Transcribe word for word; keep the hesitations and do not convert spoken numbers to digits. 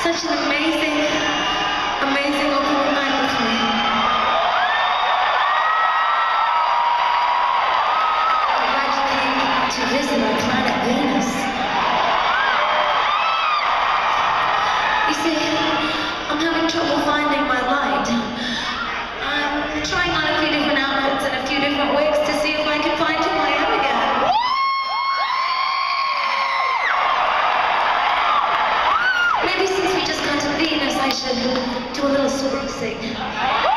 such an amazing, amazing opening night with me. I'm glad you came to visit our planet Venus. You see, I'm having trouble finding my light. I'm trying on a few different outfits and a few different wigs to see if I can find who I am again. Maybe since we just got to Venus, I should do a little sprucing.